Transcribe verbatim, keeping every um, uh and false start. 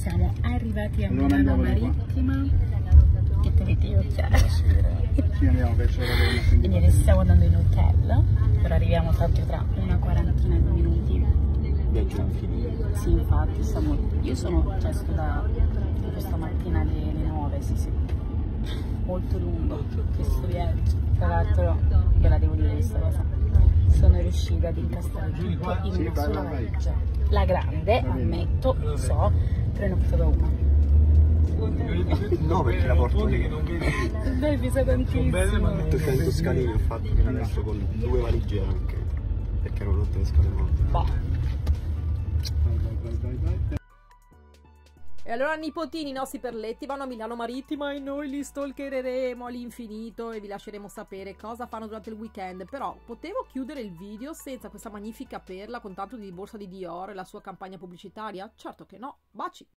Siamo arrivati a Milano Marittima. Che te vedi occhiali? Sì, andiamo verso la Quindi adesso stiamo andando in hotel, però arriviamo proprio tra una quarantina di minuti. Viaggio infinito. Sì, infatti, siamo... io sono, cioè, sto da questa mattina alle, alle nove, sì sì. Molto lungo questo viaggio. Tra l'altro, ve la devo dire questa cosa. Sono riuscita ad incastrare tutto in Sì, una vai, sola vai, vai. valigia. La grande, ammetto, lo so, però ne ho portata una. No, perché la porto io. Beh, pesa tantissimo. Tocca in Toscanini, infatti, fino adesso con due valigie anche. Perché ero rotto le scale molte. Boh. Vai, vai, vai, vai. E allora nipotini, i nostri perletti vanno a Milano Marittima e noi li stalkereremo all'infinito e vi lasceremo sapere cosa fanno durante il weekend. Però potevo chiudere il video senza questa magnifica perla con tanto di borsa di Dior e la sua campagna pubblicitaria? Certo che no. Baci!